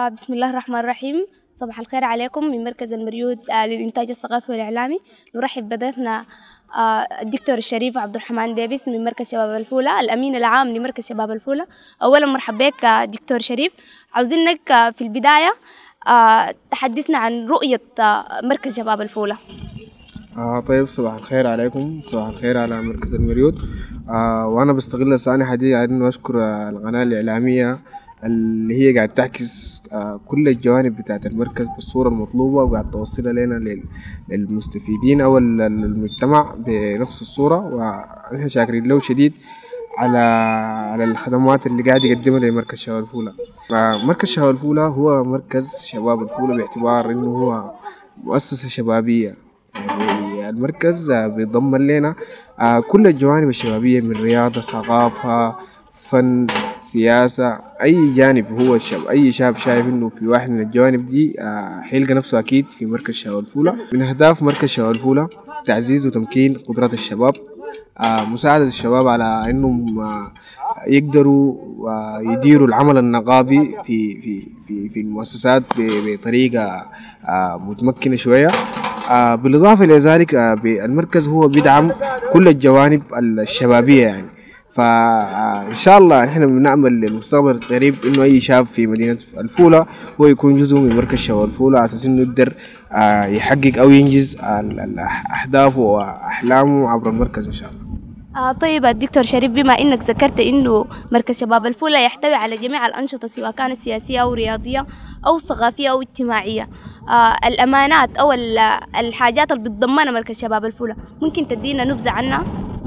بسم الله الرحمن الرحيم. صباح الخير عليكم من مركز المريود للإنتاج الثقافي والإعلامي. نرحب بضيفنا الدكتور الشريف عبد الرحمن ديفيس من مركز شباب الفولة، الأمين العام لمركز شباب الفولة. أولا مرحبا بك دكتور شريف. عاوزينك في البداية تحدثنا عن رؤية مركز شباب الفولة. طيب، صباح الخير عليكم، صباح الخير على مركز المريود. وأنا بستغل الثانية دي على إنه أشكر القناة الإعلامية اللي هي قاعد تعكس كل الجوانب بتاعت المركز بالصورة المطلوبة، وقاعد توصلها لنا للمستفيدين أو المجتمع بنفس الصورة. ونحن شاكرين له شديد على الخدمات اللي قاعد يقدمها لمركز شباب الفولة. مركز شباب الفولة هو مركز شباب الفولة باعتبار إنه هو مؤسسة شبابية. يعني المركز بيضمن لنا كل الجوانب الشبابية من رياضة، ثقافة، فن، سياسة، أي جانب. هو أي شاب شايف إنه في واحد من الجوانب دي حيلقى نفسه أكيد في مركز شباب الفولة. من أهداف مركز شباب الفولة تعزيز وتمكين قدرات الشباب، مساعدة الشباب على إنهم يقدروا يديروا العمل النقابي في المؤسسات بطريقة متمكنة شوية. بالإضافة إلى ذلك المركز هو بيدعم كل الجوانب الشبابية يعني. فإن شاء الله نحن بنأمل للمستقبل القريب إنه أي شاب في مدينة الفولة هو يكون جزء من مركز شباب الفولة، على أساس إنه يقدر يحقق أو ينجز أهدافه وأحلامه عبر المركز إن شاء الله. طيب الدكتور شريف، بما إنك ذكرت إنه مركز شباب الفولة يحتوي على جميع الأنشطة سواء كانت سياسية أو رياضية أو ثقافية أو اجتماعية، الأمانات أو الحاجات اللي بتضمنها مركز شباب الفولة ممكن تدينا نبذة عنها؟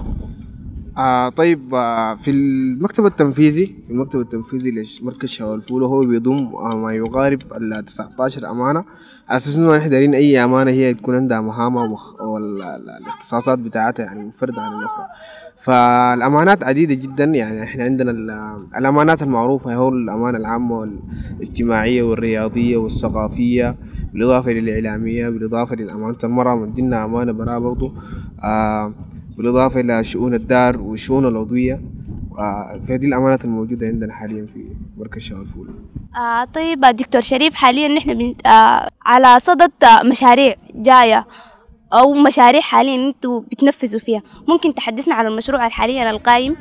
طيب، في المكتب التنفيذي لمركز شباب الفولة هو بيضم ما يقارب 19 أمانة، على أساس إنه نحن دايرين أي أمانة هي تكون عندها مهامة والاختصاصات بتاعتها يعني منفردة عن الأخرى. فالأمانات عديدة جدا. يعني إحنا عندنا الأمانات المعروفة هو الأمانة العامة والاجتماعية والرياضية والثقافية، بالإضافة للإعلامية، بالإضافة للأمانة المرأة، عندنا أمانة براءة برضو، بالإضافة إلى شؤون الدار والشؤون العضوية. فهذه الأمانات الموجودة عندنا حاليا في مركز شباب الفولة. طيب دكتور شريف، حاليا نحن على صدد مشاريع جاية أو مشاريع حاليا أنتوا بتنفذوا فيها، ممكن تحدثنا عن المشروع الحاليا القائم؟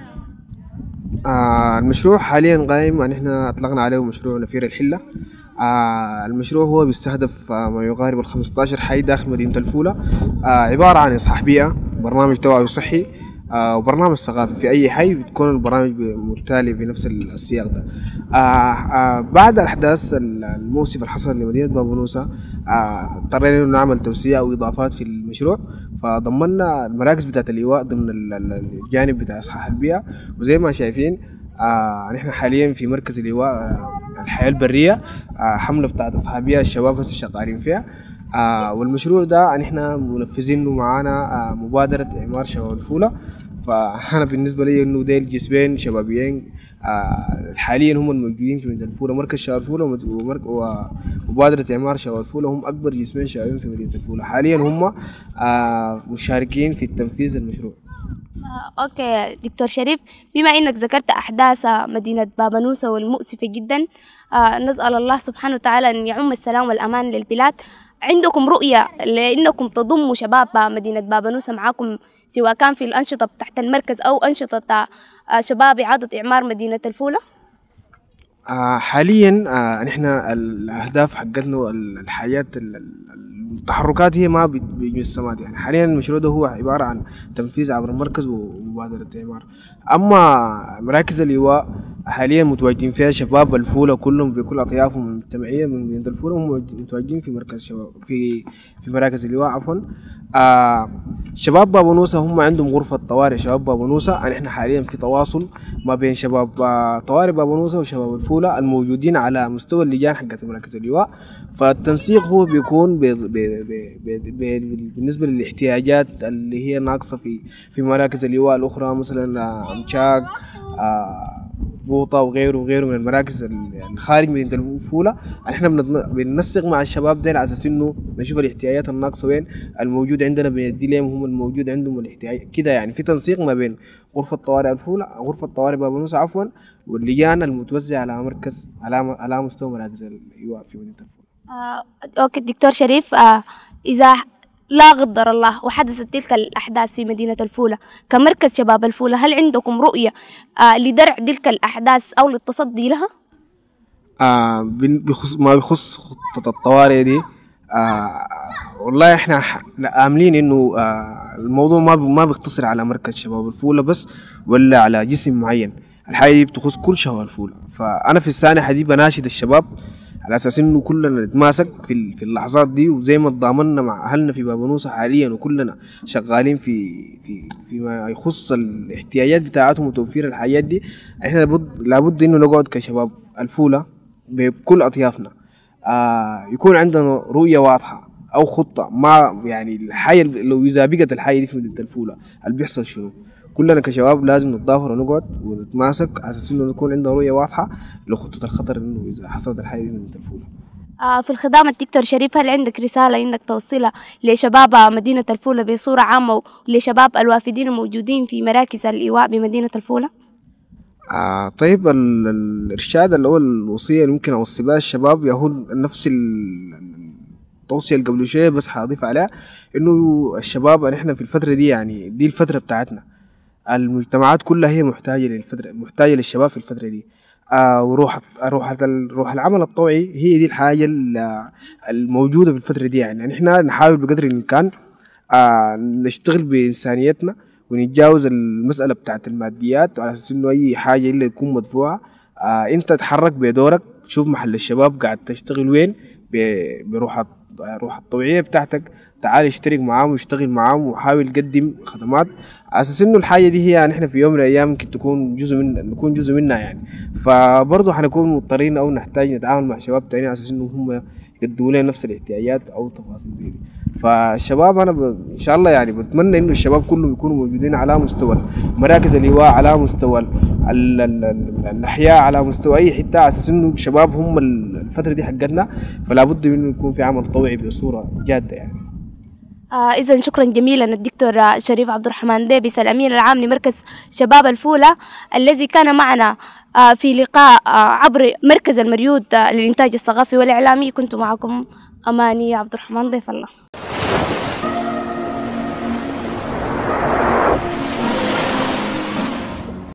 المشروع حاليا قائم، يعني احنا أطلقنا عليه مشروع نفير الحلة. المشروع هو بيستهدف ما يقارب 15 حي داخل مدينة الفولة، عبارة عن إصحاح بيئة، برنامج توعوي صحي، وبرنامج ثقافي. في أي حي بتكون البرامج متالية بنفس السياق ده. بعد الأحداث المؤسفة اللي حصلت لمدينة بابونوسا اضطرينا إنه نعمل توسيع أو إضافات في المشروع، فضمنا المراكز بتاعة اللواء ضمن الجانب بتاع إصحاح البيئة. وزي ما شايفين نحن حاليا في مركز اللواء الحياة البرية، حملة بتاعت أصحابية الشباب هسه شغالين فيها. والمشروع ده نحن منفذينه معانا مبادرة إعمار شباب الفولة. فأنا بالنسبة لي إنه ديل جسمين شبابيين حاليا هم الموجودين في مدينة الفولة، مركز شباب الفولة ومبادرة إعمار شباب الفولة هم أكبر جسمين شبابيين في مدينة الفولة. حاليا هم مشاركين في تنفيذ المشروع. أوكي دكتور شريف، بما إنك ذكرت أحداث مدينة بابانوسا والمؤسفة جدا، نسأل الله سبحانه وتعالى أن يعم السلام والأمان للبلاد. عندكم رؤية لأنكم تضموا شباب مدينة بابانوسا معاكم سواء كان في الأنشطة تحت المركز أو أنشطة شباب إعادة إعمار مدينة الفولة؟ حاليا نحن الأهداف حقتنا الحياة التحركات هي ما بمجسمات. يعني حاليا المشروع ده هو عبارة عن تنفيذ عبر المركز ومبادرة إعمار. أما مراكز اللواء حاليا متواجدين فيها شباب الفولة كلهم بكل أطيافهم المجتمعية من مدينة الفولة، هم متواجدين في مركز شباب في مراكز اللواء عفوا. شباب بابونوسا هم عندهم غرفة طوارئ شباب بابونوسا. نحن حاليا في تواصل ما بين شباب طوارئ بابونوسا وشباب الفولة الموجودين على مستوى اللجان حقت مراكز اللواء. فالتنسيق هو بيكون بالنسبة للاحتياجات اللي هي ناقصة في مراكز اللواء الأخرى، مثلا أمشاق، بوطة وغيره من المراكز يعني خارج مدينة الفولة. احنا بننسق مع الشباب ديل على اساس انه بنشوف الاحتياجات الناقصة وين، الموجود عندنا بندي لهم هم الموجود عندهم الاحتياج كده. يعني في تنسيق ما بين غرفة طوارئ الفولة، غرفة طوارئ باب نوسة عفوا، واللجان المتوزعة على مركز على مستوى مراكز الإيواء في مدينة الفولة. أوكي دكتور شريف، إذا لا قدر الله وحدثت تلك الأحداث في مدينة الفولة كمركز شباب الفولة، هل عندكم رؤية لدرع تلك الأحداث أو للتصدي لها؟ ما بخص خطة الطوارئ دي، والله احنا عاملين انه الموضوع ما بيقتصر على مركز شباب الفولة بس ولا على جسم معين. الحاجة دي بتخص كل شباب الفولة. فأنا في السانحة دي بناشد الشباب على اساس انه كلنا نتماسك في اللحظات دي، وزي ما تضامنا مع اهلنا في باب نوسة حاليا وكلنا شغالين فيما يخص الاحتياجات بتاعتهم وتوفير الحاجات دي. احنا لابد انه نقعد كشباب الفولة بكل اطيافنا، يكون عندنا رؤية واضحة او خطة. ما يعني الحاجة لو اذا بقت الحاجة دي في مدينة الفولة اللي بيحصل شنو، كلنا كشباب لازم نتضافر ونقعد ونتماسك على اساس انه نكون عندنا رؤيه واضحه لخطه الخطر انه اذا حصلت الحاجه دي من الفوله. في الختام الدكتور شريف، هل عندك رسالة إنك توصلها لشباب مدينة الفولة بصورة عامة ولشباب الوافدين الموجودين في مراكز الإيواء بمدينة الفولة؟ طيب الإرشاد الأول، الوصية اللي ممكن أوصي الشباب هو نفس التوصية اللي قبل شوية، بس حأضيف عليها إنه الشباب نحن في الفترة دي يعني دي الفترة بتاعتنا. المجتمعات كلها هي محتاجة للشباب في الفترة دي. روح العمل الطوعي هي دي الحاجة الموجودة في الفترة دي. يعني نحن نحاول بقدر الإمكان نشتغل بإنسانيتنا ونتجاوز المسألة بتاعت الماديات، على أساس إنه أي حاجة إلا تكون مدفوعة. أنت تحرك بدورك، شوف محل الشباب قاعد تشتغل وين بروح الطوعية بتاعتك، تعال اشترك معاهم واشتغل معاهم وحاول تقدم خدمات، على اساس انه الحاجه دي هي نحن في يوم من الايام ممكن نكون جزء منها يعني. فبرضه حنكون مضطرين او نحتاج نتعامل مع شباب تانيين على اساس انه هم يقدموا لنا نفس الاحتياجات او تفاصيل زي دي. فالشباب انا ان شاء الله يعني بتمنى انه الشباب كلهم يكونوا موجودين على مستوى مراكز اللواء، على مستوى الاحياء، على مستوى اي حته، على اساس انه الشباب هم الفتره دي حقتنا. فلا بد انه يكون في عمل طوعي بصوره جاده يعني. إذن شكرا جميلا الدكتور شريف عبد الرحمن ديبس، الأمين العام لمركز شباب الفولة، الذي كان معنا في لقاء عبر مركز المريود للإنتاج الثقافي والإعلامي. كنت معكم أماني عبد الرحمن ضيف الله.